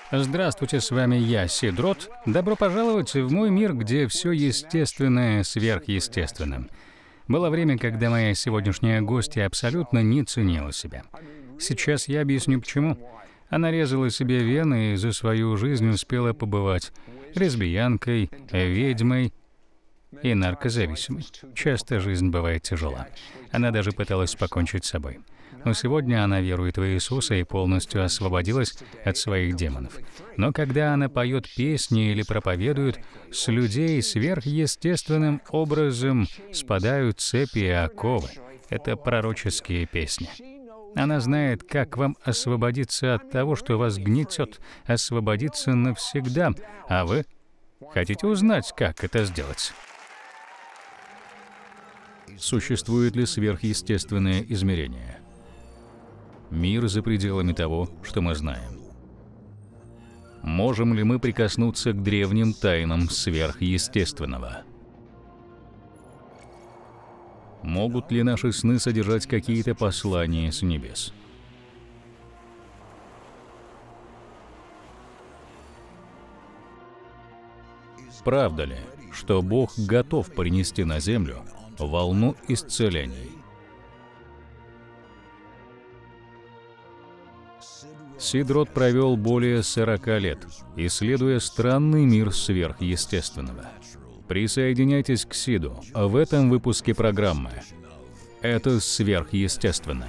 Здравствуйте, с вами я, Сидрот. Добро пожаловать в мой мир, где все естественное сверхъестественным. Было время, когда моя сегодняшняя гостья абсолютно не ценила себя. Сейчас я объясню, почему. Она резала себе вены и за свою жизнь успела побывать лесбиянкой, ведьмой и наркозависимой. Часто жизнь бывает тяжела. Она даже пыталась покончить с собой. Но сегодня она верует в Иисуса и полностью освободилась от своих демонов. Но когда она поет песни или проповедует, с людей сверхъестественным образом спадают цепи и оковы. Это пророческие песни. Она знает, как вам освободиться от того, что вас гнетет, освободиться навсегда. А вы хотите узнать, как это сделать? Существует ли сверхъестественное измерение? Мир за пределами того, что мы знаем. Можем ли мы прикоснуться к древним тайнам сверхъестественного? Могут ли наши сны содержать какие-то послания с небес? Правда ли, что Бог готов принести на землю волну исцелений? Сидрот провел более 40 лет, исследуя странный мир сверхъестественного. Присоединяйтесь к Сиду в этом выпуске программы «Это сверхъестественно».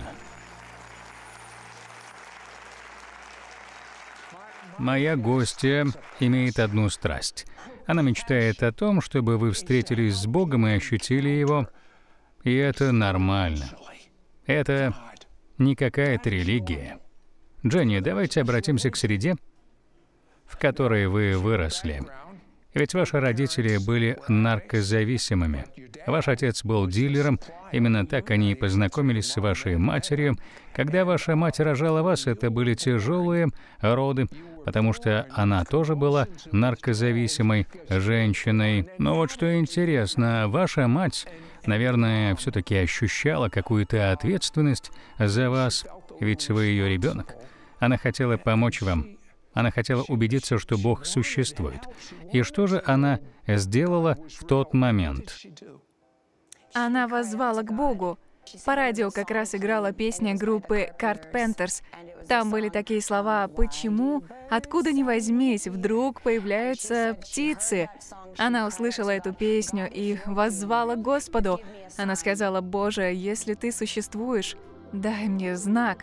Моя гостья имеет одну страсть. Она мечтает о том, чтобы вы встретились с Богом и ощутили Его. И это нормально. Это не какая-то религия. Дженни, давайте обратимся к среде, в которой вы выросли. Ведь ваши родители были наркозависимыми. Ваш отец был дилером. Именно так они и познакомились с вашей матерью. Когда ваша мать рожала вас, это были тяжелые роды, потому что она тоже была наркозависимой женщиной. Но вот что интересно, ваша мать, наверное, все-таки ощущала какую-то ответственность за вас, ведь вы ее ребенок. Она хотела помочь вам. Она хотела убедиться, что Бог существует. И что же она сделала в тот момент? Она воззвала к Богу. По радио как раз играла песня группы Carpenters. Там были такие слова: «Почему, откуда ни возьмись, вдруг появляются птицы?» Она услышала эту песню и воззвала к Господу. Она сказала: «Боже, если Ты существуешь, дай мне знак».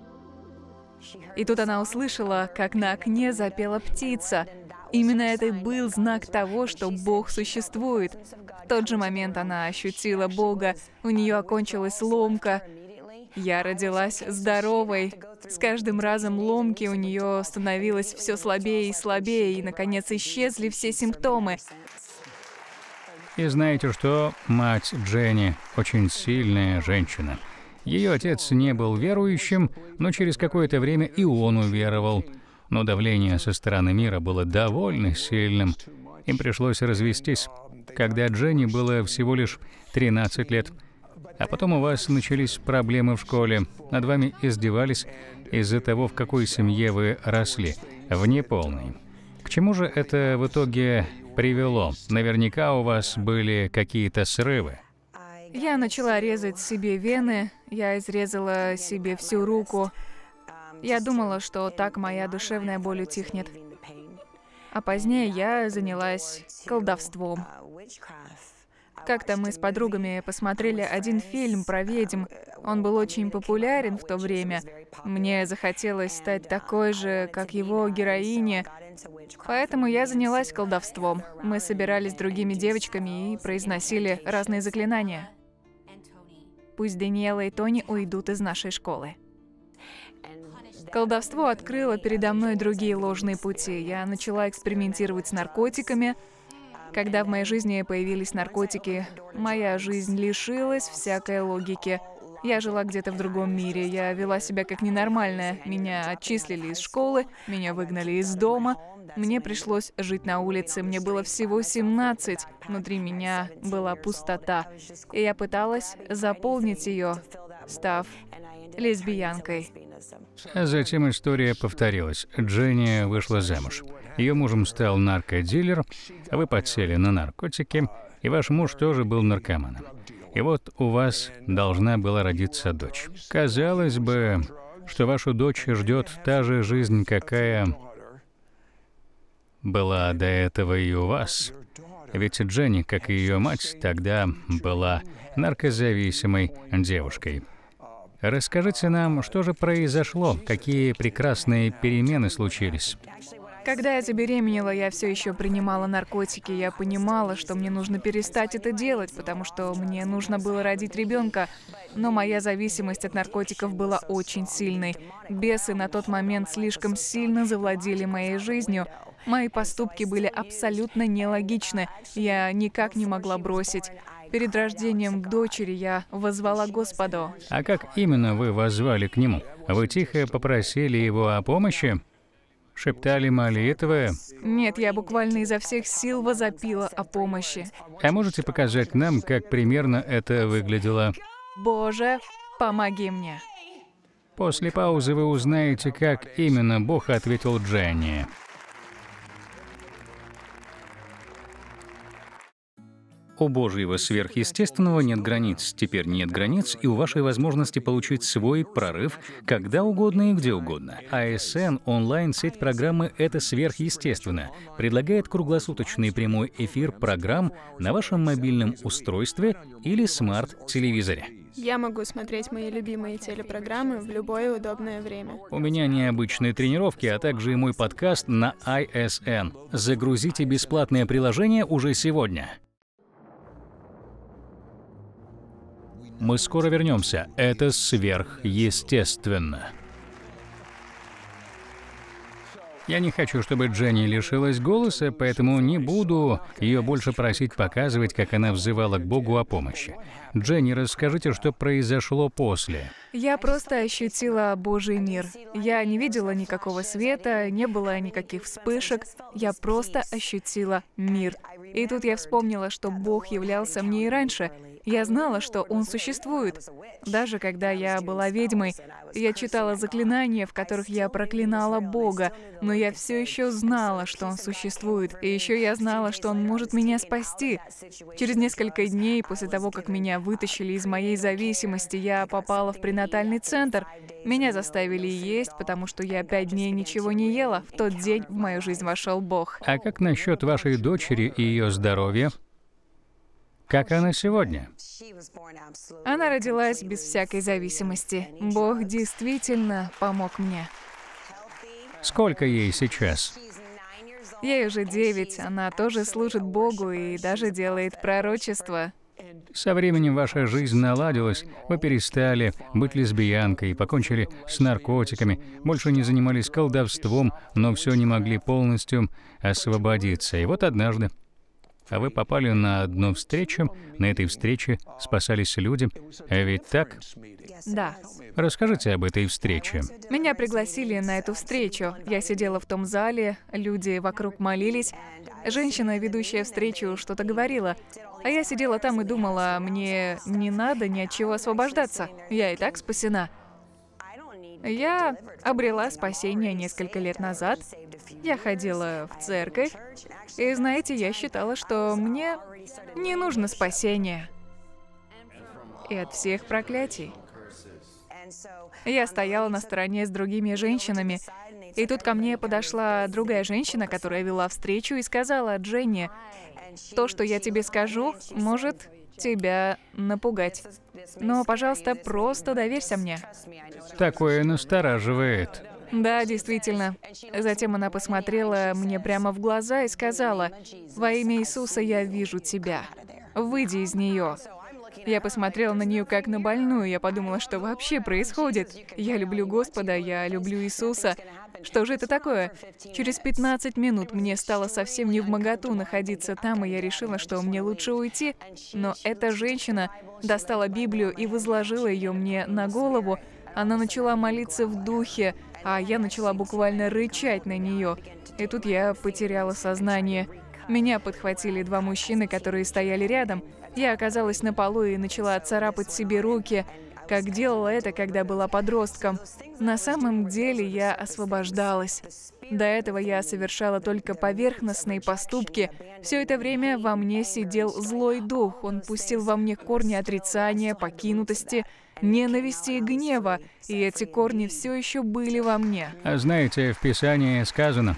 И тут она услышала, как на окне запела птица. Именно это и был знак того, что Бог существует. В тот же момент она ощутила Бога, у нее окончилась ломка. Я родилась здоровой. С каждым разом ломки у нее становилось все слабее и слабее, и, наконец, исчезли все симптомы. И знаете что? Мать Дженни очень сильная женщина. Ее отец не был верующим, но через какое-то время и он уверовал. Но давление со стороны мира было довольно сильным. Им пришлось развестись, когда Дженни было всего лишь 13 лет. А потом у вас начались проблемы в школе. Над вами издевались из-за того, в какой семье вы росли, в неполной. К чему же это в итоге привело? Наверняка у вас были какие-то срывы. Я начала резать себе вены, я изрезала себе всю руку. Я думала, что так моя душевная боль утихнет. А позднее я занялась колдовством. Как-то мы с подругами посмотрели один фильм про ведьм. Он был очень популярен в то время. Мне захотелось стать такой же, как его героиня. Поэтому я занялась колдовством. Мы собирались с другими девочками и произносили разные заклинания. Пусть Даниэла и Тони уйдут из нашей школы. Колдовство открыло передо мной другие ложные пути. Я начала экспериментировать с наркотиками. Когда в моей жизни появились наркотики, моя жизнь лишилась всякой логики. Я жила где-то в другом мире, я вела себя как ненормальная. Меня отчислили из школы, меня выгнали из дома. Мне пришлось жить на улице, мне было всего 17. Внутри меня была пустота. И я пыталась заполнить ее, став лесбиянкой. А затем история повторилась. Дженни вышла замуж. Ее мужем стал наркодилер, а вы подсели на наркотики, и ваш муж тоже был наркоманом. И вот у вас должна была родиться дочь. Казалось бы, что вашу дочь ждет та же жизнь, какая была до этого и у вас. Ведь Дженни, как и ее мать, тогда была наркозависимой девушкой. Расскажите нам, что же произошло, какие прекрасные перемены случились. Когда я забеременела, я все еще принимала наркотики. Я понимала, что мне нужно перестать это делать, потому что мне нужно было родить ребенка. Но моя зависимость от наркотиков была очень сильной. Бесы на тот момент слишком сильно завладели моей жизнью. Мои поступки были абсолютно нелогичны. Я никак не могла бросить. Перед рождением дочери я воззвала Господу. А как именно вы воззвали к Нему? Вы тихо попросили Его о помощи? Шептали молитвы? Нет, я буквально изо всех сил возопила о помощи. А можете показать нам, как примерно это выглядело? Боже, помоги мне. После паузы вы узнаете, как именно Бог ответил Дженни. У Божьего сверхъестественного нет границ. Теперь нет границ и у вашей возможности получить свой прорыв когда угодно и где угодно. АСН онлайн-сеть программы «Это сверхъестественно» предлагает круглосуточный прямой эфир программ на вашем мобильном устройстве или смарт-телевизоре. Я могу смотреть мои любимые телепрограммы в любое удобное время. У меня необычные тренировки, а также и мой подкаст на АСН. Загрузите бесплатное приложение уже сегодня. Мы скоро вернемся. Это сверхъестественно. Я не хочу, чтобы Дженни лишилась голоса, поэтому не буду ее больше просить показывать, как она взывала к Богу о помощи. Дженни, расскажите, что произошло после. Я просто ощутила Божий мир. Я не видела никакого света, не было никаких вспышек. Я просто ощутила мир. И тут я вспомнила, что Бог являлся мне и раньше. Я знала, что Он существует. Даже когда я была ведьмой, я читала заклинания, в которых я проклинала Бога, но я все еще знала, что Он существует, и еще я знала, что Он может меня спасти. Через несколько дней после того, как меня вытащили из моей зависимости, я попала в пренатальный центр. Меня заставили есть, потому что я 5 дней ничего не ела. В тот день в мою жизнь вошел Бог. А как насчет вашей дочери и ее здоровья? Как она сегодня? Она родилась без всякой зависимости. Бог действительно помог мне. Сколько ей сейчас? Ей уже 9, она тоже служит Богу и даже делает пророчество. Со временем ваша жизнь наладилась, вы перестали быть лесбиянкой, покончили с наркотиками, больше не занимались колдовством, но все не могли полностью освободиться. И вот однажды вы попали на одну встречу, на этой встрече спасались люди, ведь так? Да. Расскажите об этой встрече. Меня пригласили на эту встречу. Я сидела в том зале, люди вокруг молились. Женщина, ведущая встречу, что-то говорила. А я сидела там и думала, мне не надо ни от чего освобождаться. Я и так спасена. Я обрела спасение несколько лет назад. Я ходила в церковь. И знаете, я считала, что мне не нужно спасение. И от всех проклятий. Я стояла на стороне с другими женщинами. И тут ко мне подошла другая женщина, которая вела встречу, и сказала: «Дженни, то, что я тебе скажу, может тебя напугать. Но, пожалуйста, просто доверься мне». Такое настораживает. Да, действительно. Затем она посмотрела мне прямо в глаза и сказала: «Во имя Иисуса я вижу тебя. Выйди из нее». Я посмотрела на нее как на больную, я подумала, что вообще происходит. Я люблю Господа, я люблю Иисуса. Что же это такое? Через 15 минут мне стало совсем невмоготу находиться там, и я решила, что мне лучше уйти. Но эта женщина достала Библию и возложила ее мне на голову. Она начала молиться в духе, а я начала буквально рычать на нее. И тут я потеряла сознание. Меня подхватили 2 мужчины, которые стояли рядом. Я оказалась на полу и начала царапать себе руки. как делала это, когда была подростком. На самом деле я освобождалась. До этого я совершала только поверхностные поступки. Все это время во мне сидел злой дух. Он пустил во мне корни отрицания, покинутости, ненависти и гнева. И эти корни все еще были во мне. А знаете, в Писании сказано: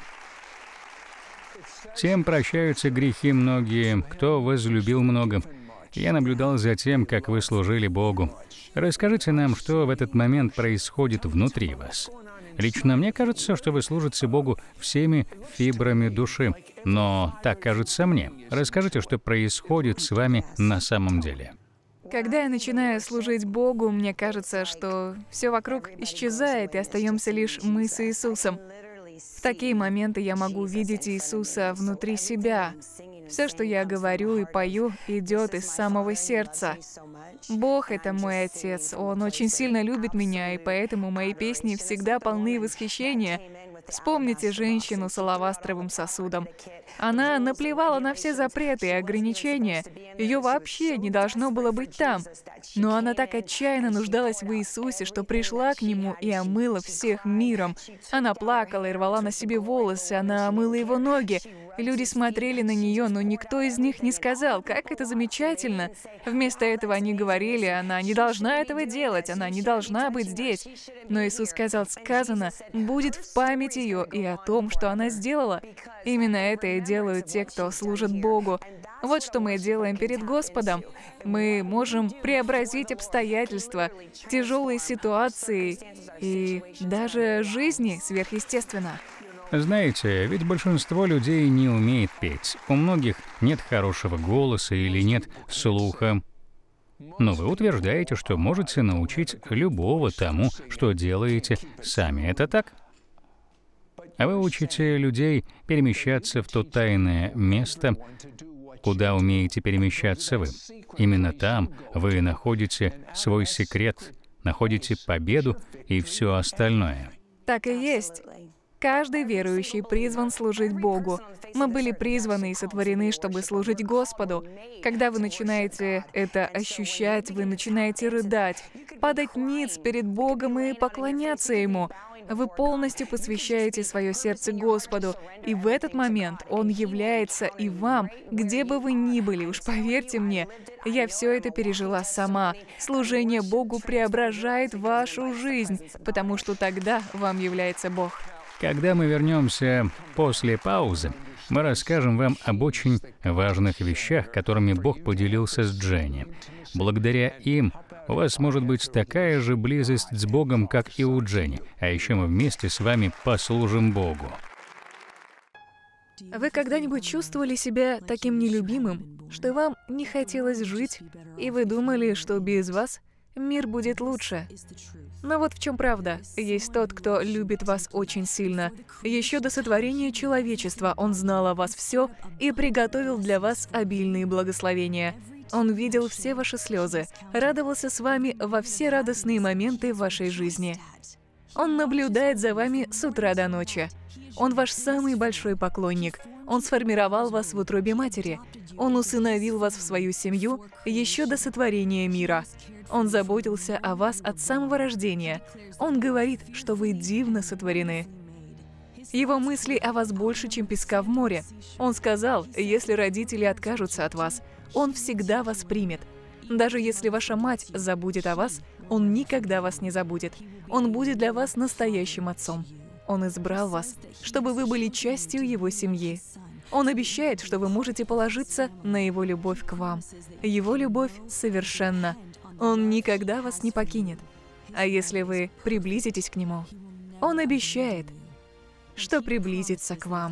«Всем прощаются грехи многие, кто возлюбил много». Я наблюдал за тем, как вы служили Богу. Расскажите нам, что в этот момент происходит внутри вас. Лично мне кажется, что вы служите Богу всеми фибрами души. Но так кажется мне. Расскажите, что происходит с вами на самом деле. Когда я начинаю служить Богу, мне кажется, что все вокруг исчезает, и остаемся лишь мы с Иисусом. В такие моменты я могу видеть Иисуса внутри себя. Все, что я говорю и пою, идет из самого сердца. Бог — это мой Отец. Он очень сильно любит меня, и поэтому мои песни всегда полны восхищения. Вспомните женщину с алавастровым сосудом. Она наплевала на все запреты и ограничения. Ее вообще не должно было быть там. Но она так отчаянно нуждалась в Иисусе, что пришла к Нему и омыла всех миром. Она плакала и рвала на себе волосы, она омыла Его ноги. Люди смотрели на нее, но никто из них не сказал, как это замечательно. Вместо этого они говорили: она не должна этого делать, она не должна быть здесь. Но Иисус сказал: сказано, будет в память ее и о том, что она сделала. Именно это и делают те, кто служит Богу. Вот что мы делаем перед Господом. Мы можем преобразить обстоятельства, тяжелые ситуации и даже жизни сверхъестественно. Знаете, ведь большинство людей не умеет петь. У многих нет хорошего голоса или нет слуха. Но вы утверждаете, что можете научить любого тому, что делаете сами. Это так? А вы учите людей перемещаться в то тайное место, куда умеете перемещаться вы. Именно там вы находите свой секрет, находите победу и все остальное. Так и есть. Каждый верующий призван служить Богу. Мы были призваны и сотворены, чтобы служить Господу. Когда вы начинаете это ощущать, вы начинаете рыдать, падать ниц перед Богом и поклоняться Ему. Вы полностью посвящаете свое сердце Господу, и в этот момент Он является и вам, где бы вы ни были. Уж поверьте мне, я все это пережила сама. Служение Богу преображает вашу жизнь, потому что тогда вам является Бог. Когда мы вернемся после паузы, мы расскажем вам об очень важных вещах, которыми Бог поделился с Дженни. Благодаря им у вас может быть такая же близость с Богом, как и у Дженни, а еще мы вместе с вами послужим Богу. Вы когда-нибудь чувствовали себя таким нелюбимым, что вам не хотелось жить, и вы думали, что без вас мир будет лучше? Но вот в чем правда. Есть тот, кто любит вас очень сильно. Еще до сотворения человечества Он знал о вас все и приготовил для вас обильные благословения. Он видел все ваши слезы, радовался с вами во все радостные моменты вашей жизни. Он наблюдает за вами с утра до ночи. Он ваш самый большой поклонник. Он сформировал вас в утробе матери. Он усыновил вас в свою семью еще до сотворения мира. Он заботился о вас от самого рождения. Он говорит, что вы дивно сотворены. Его мысли о вас больше, чем песка в море. Он сказал, если родители откажутся от вас, Он всегда вас примет. Даже если ваша мать забудет о вас, Он никогда вас не забудет. Он будет для вас настоящим отцом. Он избрал вас, чтобы вы были частью Его семьи. Он обещает, что вы можете положиться на Его любовь к вам. Его любовь совершенна. Он никогда вас не покинет. А если вы приблизитесь к Нему, Он обещает, что приблизится к вам.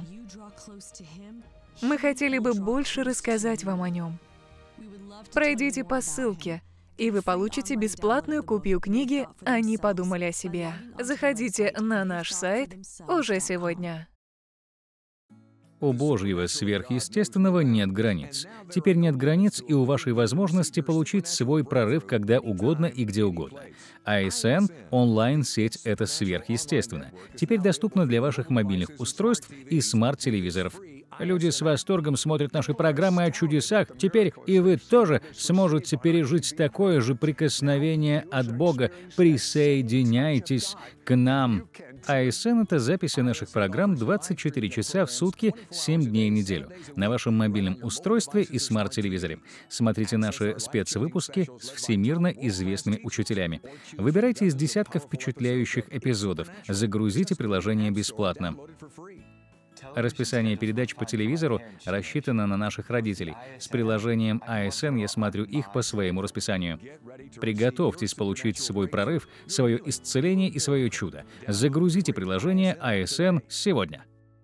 Мы хотели бы больше рассказать вам о Нем. Пройдите по ссылке, и вы получите бесплатную копию книги «Они подумали о себе». Заходите на наш сайт уже сегодня. У Божьего сверхъестественного нет границ. Теперь нет границ и у вашей возможности получить свой прорыв когда угодно и где угодно. ASN — онлайн-сеть «Это сверхъестественно». Теперь доступна для ваших мобильных устройств и смарт-телевизоров. Люди с восторгом смотрят наши программы о чудесах. Теперь и вы тоже сможете пережить такое же прикосновение от Бога. Присоединяйтесь к нам. ASN — это записи наших программ 24 часа в сутки, 7 дней в неделю, на вашем мобильном устройстве и смарт-телевизоре. Смотрите наши спецвыпуски с всемирно известными учителями. Выбирайте из десятков впечатляющих эпизодов. Загрузите приложение бесплатно. Расписание передач по телевизору рассчитано на наших родителей. С приложением ASN я смотрю их по своему расписанию. Приготовьтесь получить свой прорыв, свое исцеление и свое чудо. Загрузите приложение ASN сегодня.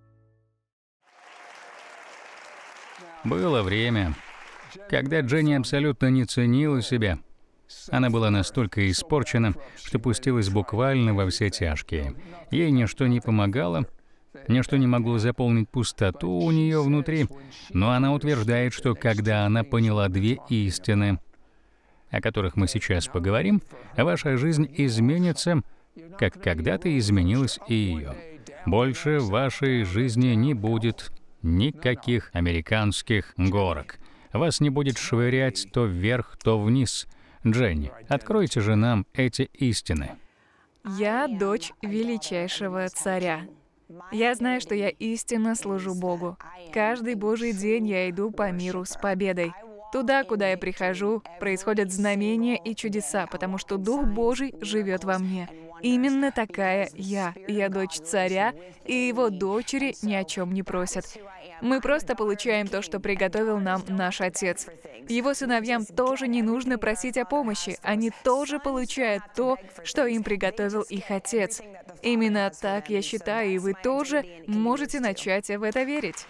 Было время, когда Дженни абсолютно не ценила себя. Она была настолько испорчена, что пустилась буквально во все тяжкие. Ей ничто не помогало, ничто не могло заполнить пустоту у нее внутри, но она утверждает, что когда она поняла две истины, о которых мы сейчас поговорим, ваша жизнь изменится, как когда-то изменилась и ее. Больше в вашей жизни не будет никаких американских горок. Вас не будет швырять то вверх, то вниз. Дженни, откройте же нам эти истины. Я дочь величайшего царя. Я знаю, что я истинно служу Богу. Каждый Божий день я иду по миру с победой. Туда, куда я прихожу, происходят знамения и чудеса, потому что Дух Божий живет во мне. Именно такая я. Я дочь царя, и его дочери ни о чем не просят. Мы просто получаем то, что приготовил нам наш Отец. Его сыновьям тоже не нужно просить о помощи. Они тоже получают то, что им приготовил их Отец. Именно так я считаю, и вы тоже можете начать в это верить.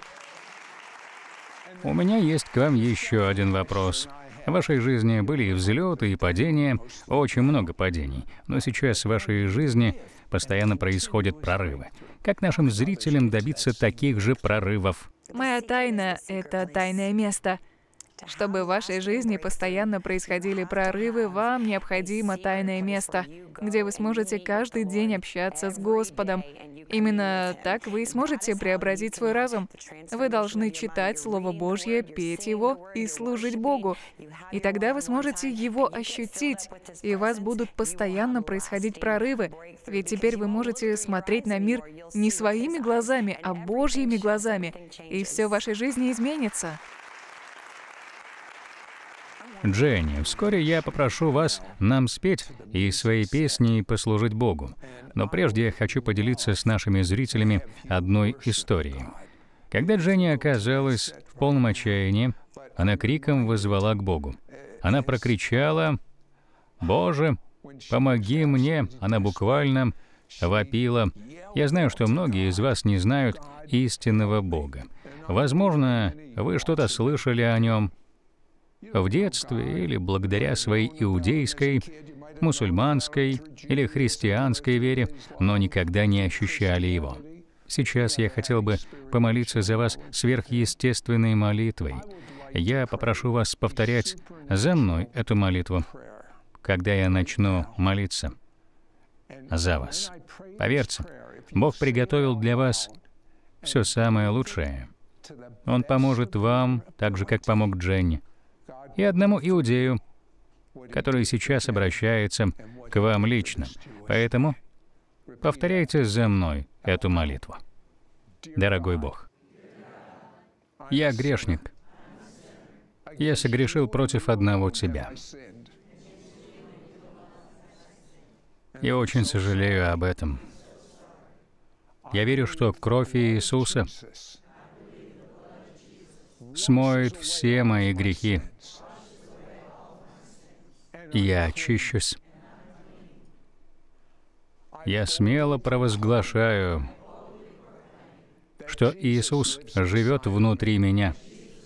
У меня есть к вам еще один вопрос. В вашей жизни были и взлеты, и падения, очень много падений. Но сейчас в вашей жизни постоянно происходят прорывы. Как нашим зрителям добиться таких же прорывов? Моя тайна — это тайное место. Чтобы в вашей жизни постоянно происходили прорывы, вам необходимо тайное место, где вы сможете каждый день общаться с Господом. Именно так вы и сможете преобразить свой разум. Вы должны читать Слово Божье, петь его и служить Богу. И тогда вы сможете его ощутить, и у вас будут постоянно происходить прорывы. Ведь теперь вы можете смотреть на мир не своими глазами, а Божьими глазами, и все в вашей жизни изменится. Дженни, вскоре я попрошу вас нам спеть и свои песни и послужить Богу. Но прежде я хочу поделиться с нашими зрителями одной историей. Когда Дженни оказалась в полном отчаянии, она криком воззвала к Богу. Она прокричала: «Боже, помоги мне!» Она буквально вопила. Я знаю, что многие из вас не знают истинного Бога. Возможно, вы что-то слышали о Нем в детстве или благодаря своей иудейской, мусульманской или христианской вере, но никогда не ощущали Его. Сейчас я хотел бы помолиться за вас сверхъестественной молитвой. Я попрошу вас повторять за мной эту молитву, когда я начну молиться за вас. Поверьте, Бог приготовил для вас все самое лучшее. Он поможет вам, так же, как помог Дженни, и одному иудею, который сейчас обращается к вам лично. Поэтому повторяйте за мной эту молитву. Дорогой Бог, я грешник. Я согрешил против одного Тебя. Я очень сожалею об этом. Я верю, что кровь Иисуса смоет все мои грехи. Я очищусь. Я смело провозглашаю, что Иисус живет внутри меня,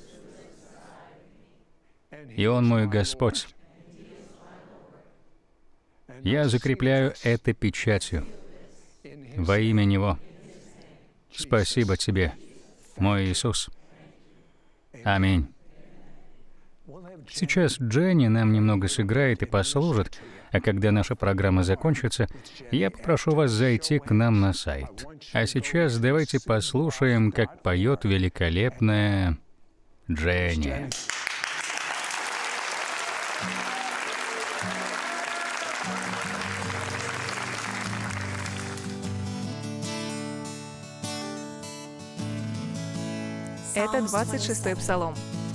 и Он мой Господь. Я закрепляю это печатью во имя Него. Спасибо Тебе, мой Иисус. Аминь. Сейчас Дженни нам немного сыграет и послужит, А когда наша программа закончится, я попрошу вас зайти к нам на сайт. А сейчас давайте послушаем, как поет великолепная Дженни. Это 26-й псалом.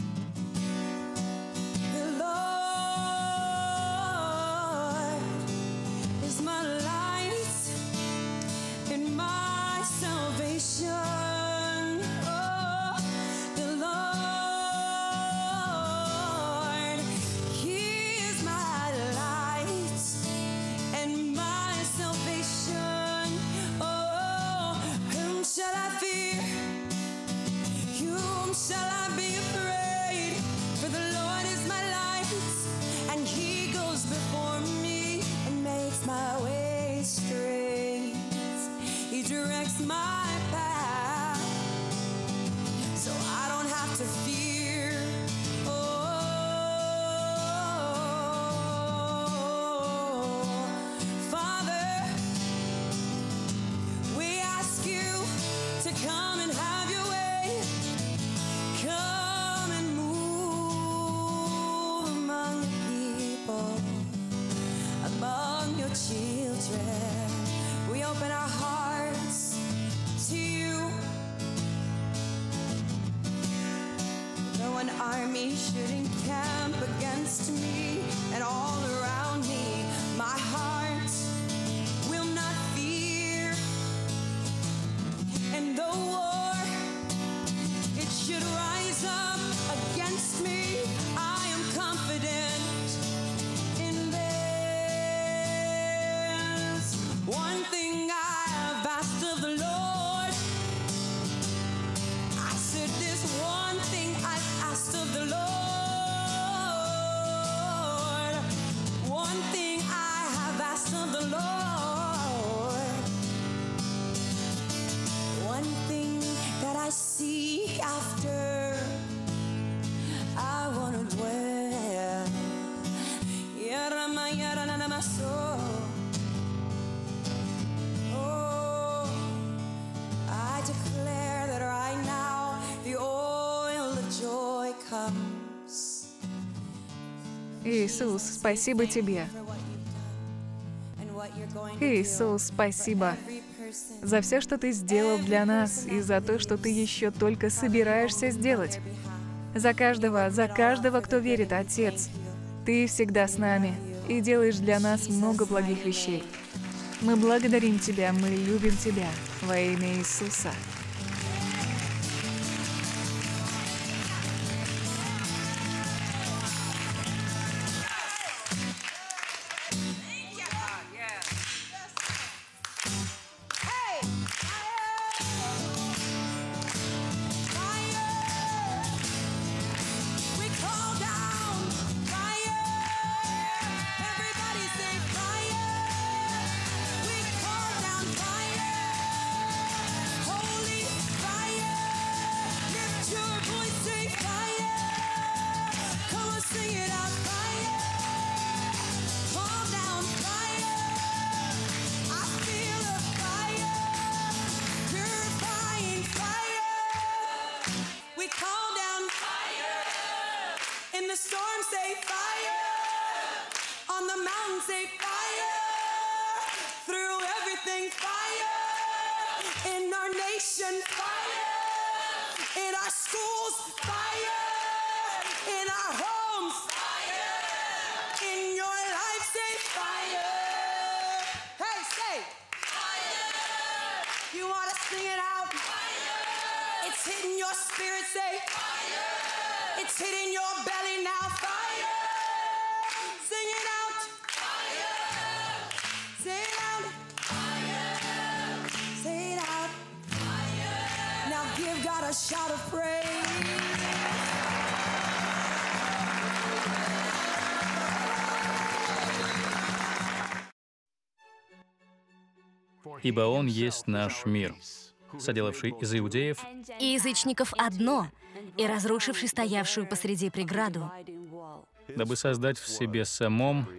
Army should encamp against me and all around me. My heart will not fear. And the war, it should rise up against me. I am confident in this. One thing I have asked of the Lord, I said this one thing I've asked of the Lord. One thing I have asked of the Lord. One thing that I seek after, I want to dwell. Oh, I declare that right now the oil of joy comes. Иисус, спасибо Тебе. Иисус, спасибо за все, что Ты сделал для нас, и за то, что Ты еще только собираешься сделать. За каждого, кто верит, Отец. Ты всегда с нами и делаешь для нас много благих вещей. Мы благодарим Тебя, мы любим Тебя во имя Иисуса. Ибо Он есть наш мир, соделавший из иудеев и язычников одно, и разрушивший стоявшую посреди преграду, дабы создать в себе самом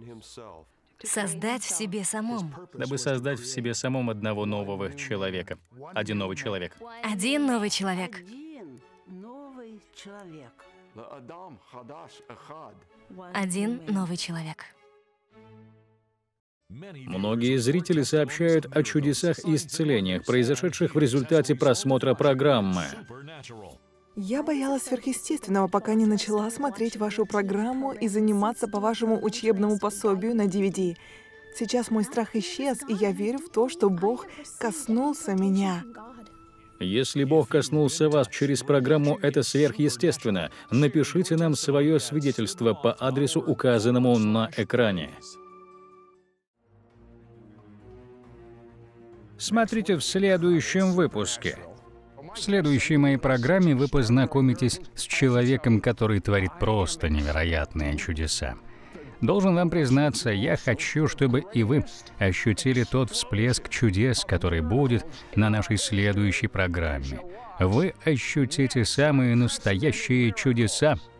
Создать в себе самом. дабы создать в себе самом одного нового человека. Один новый человек. Один новый человек. Один новый человек. Многие зрители сообщают о чудесах и исцелениях, произошедших в результате просмотра программы. Я боялась сверхъестественного, пока не начала смотреть вашу программу и заниматься по вашему учебному пособию на DVD. Сейчас мой страх исчез, и я верю в то, что Бог коснулся меня. Если Бог коснулся вас через программу «Это сверхъестественно», напишите нам свое свидетельство по адресу, указанному на экране. Смотрите в следующем выпуске. В следующей моей программе вы познакомитесь с человеком, который творит просто невероятные чудеса. Должен вам признаться, я хочу, чтобы и вы ощутили тот всплеск чудес, который будет на нашей следующей программе. Вы ощутите самые настоящие чудеса